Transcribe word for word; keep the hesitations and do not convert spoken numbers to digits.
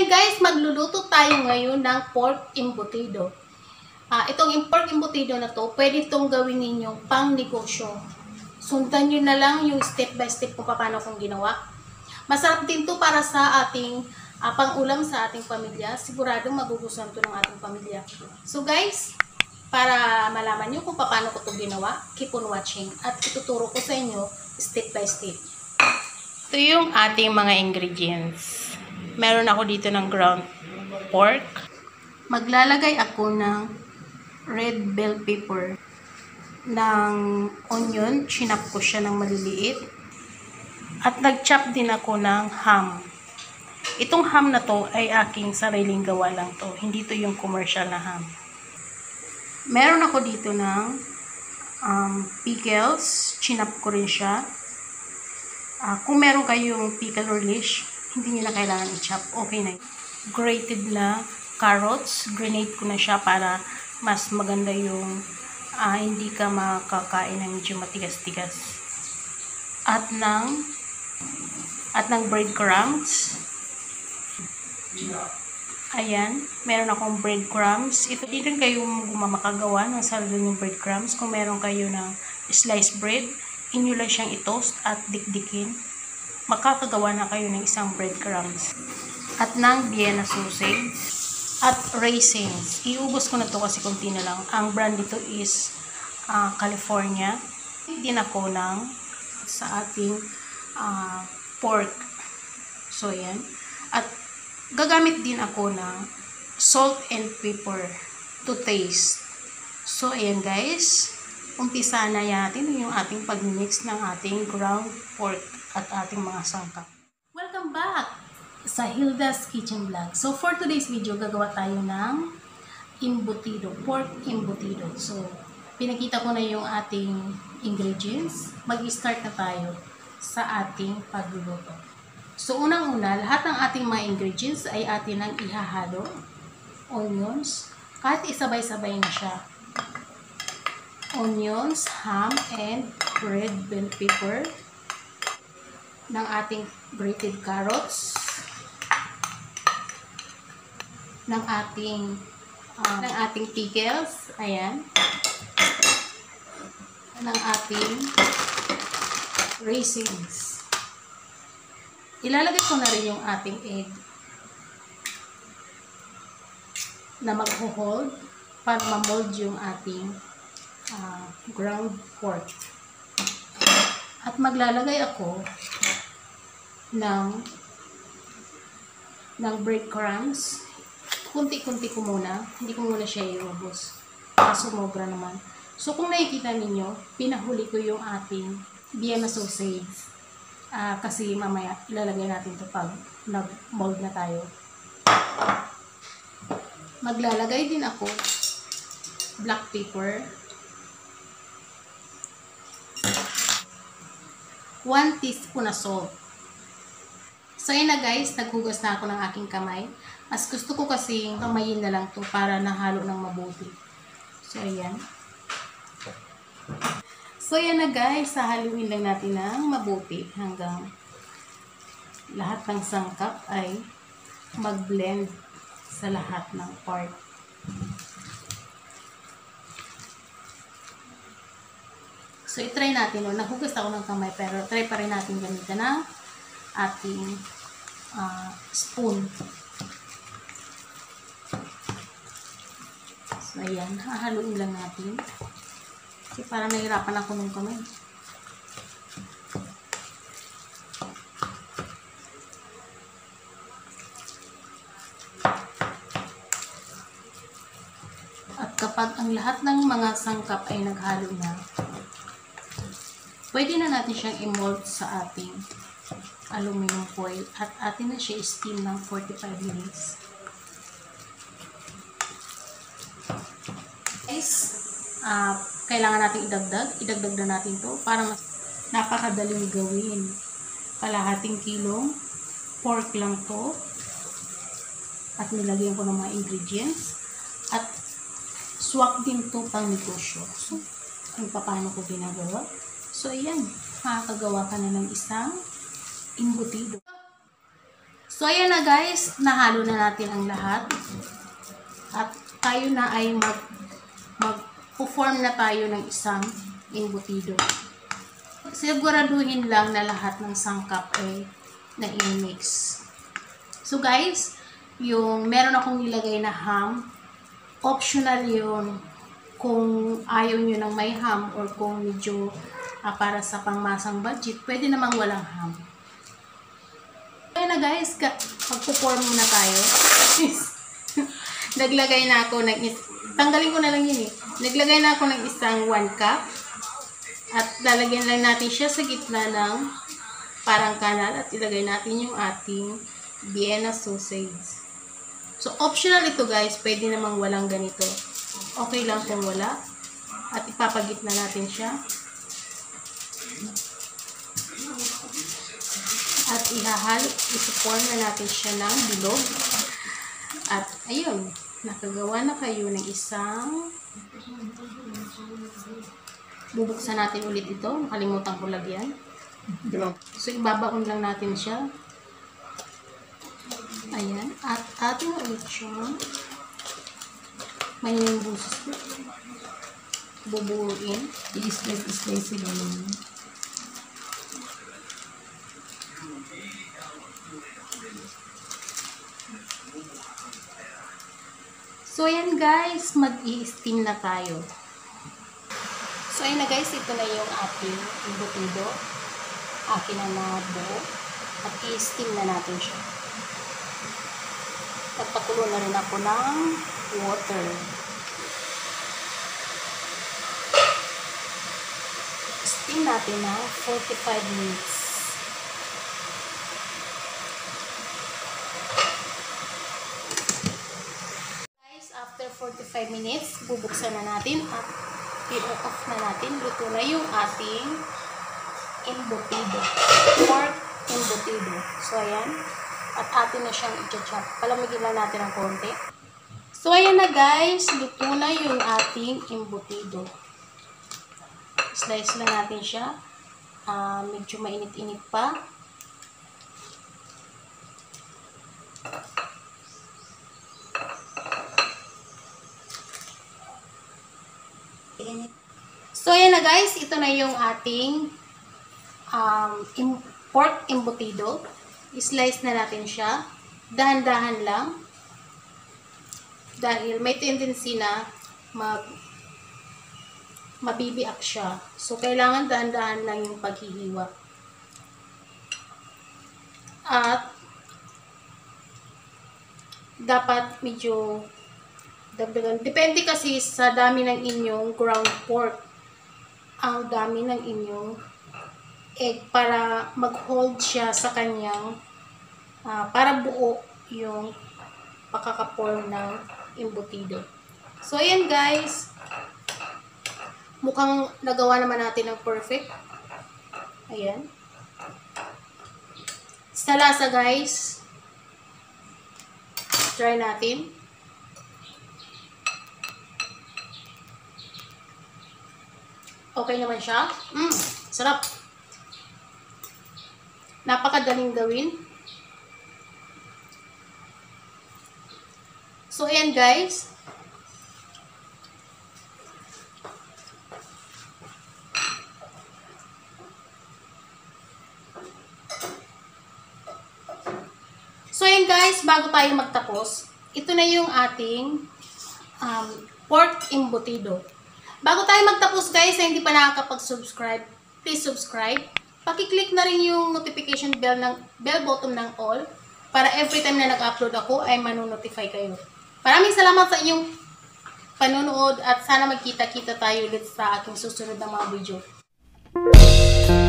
ayan guys, magluluto tayo ngayon ng pork embutido. Ah, itong pork embutido na to, pwede itong gawin ninyong pang negosyo. Sundan nyo na lang yung step by step kung paano kong ginawa. Masarap din to para sa ating uh, pang-ulam sa ating pamilya. Siguradong magugustuhan to ng ating pamilya. So guys, para malaman nyo kung paano ko itong ginawa, keep on watching. At ituturo ko sa inyo step by step. Ito yung ating mga ingredients. Meron ako dito ng ground pork. Maglalagay ako ng red bell pepper. Ng onion, chinap ko siya ng maliliit. At nag-chop din ako ng ham. Itong ham na to ay aking sariling gawa lang to. Hindi to yung commercial na ham. Meron ako dito ng um, pickles. Chinap ko rin siya. Uh, kung meron kayong pickle or relish, hindi nyo na kailangan i-chop. Okay na. Grated na carrots. Grenade ko na siya para mas maganda yung uh, hindi ka makakain ng medyo matigas-tigas. At ng at ng breadcrumbs. Ayan. Meron akong breadcrumbs. Ito din rin kayo makagawa ng sarili ng breadcrumbs. Kung meron kayo ng sliced bread, inyo lang siyang i-toast at dikdikin. Makakagawa na kayo ng isang breadcrumbs. At ng Vienna sausage. At raisins. Iubos ko na to kasi konti na lang. Ang brand dito is uh, California. Din ako ng sa ating uh, pork. So, yan. At gagamit din ako ng salt and pepper to taste. So, ayan guys. Umpisa na natin yung ating pag-mix ng ating ground pork at ating mga sangkap. Welcome back sa Hilda's Kitchen Vlog. So for today's video, gagawa tayo ng embutido, pork embutido. So pinakita ko na yung ating ingredients. Mag-start na tayo sa ating pagluluto. So unang-una, lahat ng ating mga ingredients ay atin ang ihahalo. Onions, kahit isabay-sabay na siya. Onions, ham, and red bell pepper. Ng ating grated carrots, ng ating uh, ng ating pickles, ayan, ng ating raisins. Ilalagay ko na rin yung ating egg na mag-hold para ma-mold yung ating uh, ground pork. At maglalagay ako ng ng breadcrumbs. Kunti-kunti ko muna. Hindi ko muna siya iubos. Kaso sumobra naman. So, kung nakikita ninyo, pinahuli ko yung ating Vienna sausage. Uh, kasi mamaya, ilalagay natin ito pag nag-mold na tayo. Maglalagay din ako black pepper. one teaspoon na salt. So, yun na guys, naghugas na ako ng aking kamay. Mas gusto ko kasi kamayin na lang to para nahalo ng mabuti. So, ayan. So, yan na guys, sahaluin lang natin ng mabuti hanggang lahat ng sangkap ay mag-blend sa lahat ng part. So, itry natin. No? Nahugas ako ng kamay pero try pa rin natin gamitan ng ating uh, spoon. So, ayan. Hahaluin lang natin. Kasi parang nahirapan ako ng kamay. At kapag ang lahat ng mga sangkap ay naghalo na, pwede na natin siyang i-mold sa ating aluminum foil at atin na siya i-steam ng forty-five minutes. Guys, uh, kailangan natin idagdag. Idagdag na natin to para mas napakadaling gawin. Kalahating kilong pork lang to. At nilagyan ko ng mga ingredients. At swak din to pang negosyo. So, kung paano ko ginagawa. So, ayan. Makakagawa ka na ng isang embutido. So, ayan na guys, nahalo na natin ang lahat. At tayo na ay mag, mag-form na tayo ng isang embutido. Siguraduhin lang na lahat ng sangkap ay na-mix. So guys, yung meron akong nilagay na ham, optional yun kung ayaw nyo ng may ham or kung medyo uh, para sa pangmasang budget, pwede namang walang ham. Kaya na guys, magpo-form muna tayo. Naglagay na ako ng is tanggalin ko na lang yun eh. Naglagay na ako ng isang one cup. At lalagyan lang natin siya sa gitna ng parang kanal. At ilagay natin yung ating Vienna sausage. So, optional ito guys. Pwede namang walang ganito. Okay lang kung wala. At ipapagitna natin siya. At ihahalo, isuform na natin siya ng bilog. At ayun, nakagawa na kayo ng isang, bubuksan natin ulit ito. Nakalimutan ko lagyan. So, ibabaon lang natin siya. Ayan. At atin ulit siya. May yung busos. Bubuuin. I-slice-slice sila naman. So, ayan guys, mag-i-steam na tayo. So, ayan na guys, ito na yung ating embutido. Akin na nabuo. At i-steam na natin siya. Nagpakulo na rin ako ng water. Steam natin na forty-five minutes. After forty-five minutes, bubuksan na natin at i-off na natin. Luto na yung ating embutido. Pork embutido. So, ayan. At atin na siyang i-chop. Palamigin lang natin ng konti. So, ayan na guys. Luto na yung ating embutido. Slice lang natin siya. Uh, medyo mainit-init pa. So, ayan na guys. Ito na yung ating um, pork embutido. I-slice na natin siya. Dahan-dahan lang. Dahil may tendency na mag mabibiak siya. So, kailangan dahan-dahan lang yung paghihiwa. At dapat medyo dagdagan. Depende kasi sa dami ng inyong ground pork. Ang dami ng inyong egg para mag-hold siya sa kanyang uh, para buo yung pakakaporm ng embutido. So, ayan guys. Mukhang nagawa naman natin ng perfect. Ayan. Sa lasa guys. Try natin. Okay naman siya. Mmm, sarap. Napakadaling gawin. So, ayan guys. So, ayan guys, bago tayo magtapos, ito na yung ating um, pork embutido. Bago tayo magtapos guys, na hindi pa nakakapag-subscribe, please subscribe. Paki-click na rin yung notification bell ng bell button ng all para every time na nag-upload ako ay manonotify kayo. Maraming salamat sa inyong panonood at sana magkita-kita tayo ulit sa aking susunod na mga video.